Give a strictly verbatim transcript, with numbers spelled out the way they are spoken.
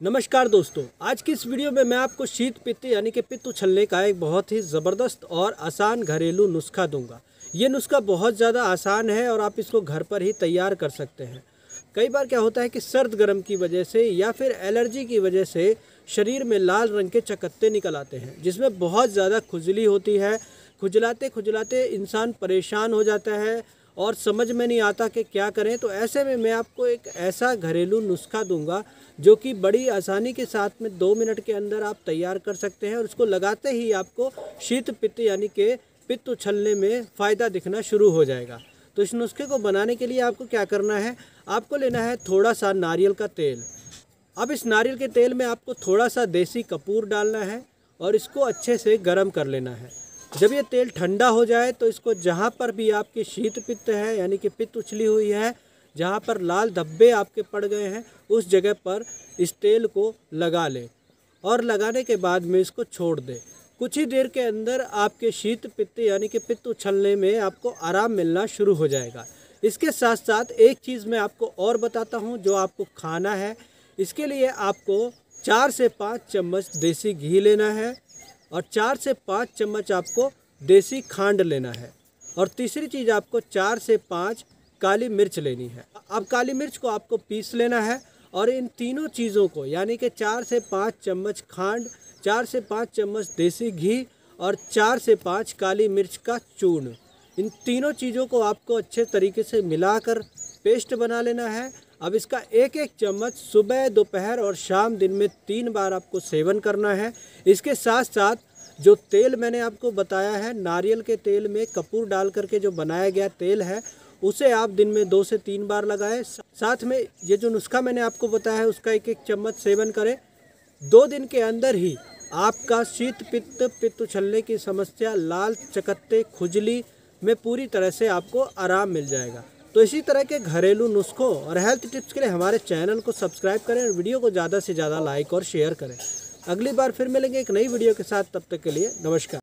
नमस्कार दोस्तों, आज की इस वीडियो में मैं आपको शीत पित्त यानी कि पित्त उछलने का एक बहुत ही ज़बरदस्त और आसान घरेलू नुस्खा दूंगा। ये नुस्खा बहुत ज़्यादा आसान है और आप इसको घर पर ही तैयार कर सकते हैं। कई बार क्या होता है कि सर्द गर्म की वजह से या फिर एलर्जी की वजह से शरीर में लाल रंग के चकत्ते निकल आते हैं, जिसमें बहुत ज़्यादा खुजली होती है। खुजलाते खुजलाते इंसान परेशान हो जाता है और समझ में नहीं आता कि क्या करें। तो ऐसे में मैं आपको एक ऐसा घरेलू नुस्खा दूंगा जो कि बड़ी आसानी के साथ में दो मिनट के अंदर आप तैयार कर सकते हैं और उसको लगाते ही आपको शीत पित्त यानी कि पित्त उछलने में फ़ायदा दिखना शुरू हो जाएगा। तो इस नुस्खे को बनाने के लिए आपको क्या करना है, आपको लेना है थोड़ा सा नारियल का तेल। अब इस नारियल के तेल में आपको थोड़ा सा देसी कपूर डालना है और इसको अच्छे से गर्म कर लेना है। जब ये तेल ठंडा हो जाए तो इसको जहाँ पर भी आपकी शीत पित्त है यानी कि पित्त उछली हुई है, जहाँ पर लाल धब्बे आपके पड़ गए हैं, उस जगह पर इस तेल को लगा लें और लगाने के बाद में इसको छोड़ दें। कुछ ही देर के अंदर आपके शीत पित्त यानी कि पित्त उछलने में आपको आराम मिलना शुरू हो जाएगा। इसके साथ साथ एक चीज़ मैं आपको और बताता हूँ जो आपको खाना है। इसके लिए आपको चार से पाँच चम्मच देसी घी लेना है और चार से पाँच चम्मच आपको देसी खांड लेना है और तीसरी चीज़ आपको चार से पाँच काली मिर्च लेनी है। अब काली मिर्च को आपको पीस लेना है और इन तीनों चीज़ों को यानी कि चार से पाँच चम्मच खांड, चार से पाँच चम्मच देसी घी और चार से पाँच काली मिर्च का चूर्ण, इन तीनों चीज़ों को आपको अच्छे तरीके से मिलाकर पेस्ट बना लेना है। अब इसका एक एक चम्मच सुबह, दोपहर और शाम दिन में तीन बार आपको सेवन करना है। इसके साथ साथ जो तेल मैंने आपको बताया है, नारियल के तेल में कपूर डाल करके जो बनाया गया तेल है, उसे आप दिन में दो से तीन बार लगाएं। साथ में ये जो नुस्खा मैंने आपको बताया है उसका एक एक चम्मच सेवन करें। दो दिन के अंदर ही आपका शीत पित्त पित्त उछलने की समस्या, लाल चकत्ते, खुजली में पूरी तरह से आपको आराम मिल जाएगा। तो इसी तरह के घरेलू नुस्खों और हेल्थ टिप्स के लिए हमारे चैनल को सब्सक्राइब करें और वीडियो को ज़्यादा से ज़्यादा लाइक और शेयर करें। अगली बार फिर मिलेंगे एक नई वीडियो के साथ, तब तक के लिए नमस्कार।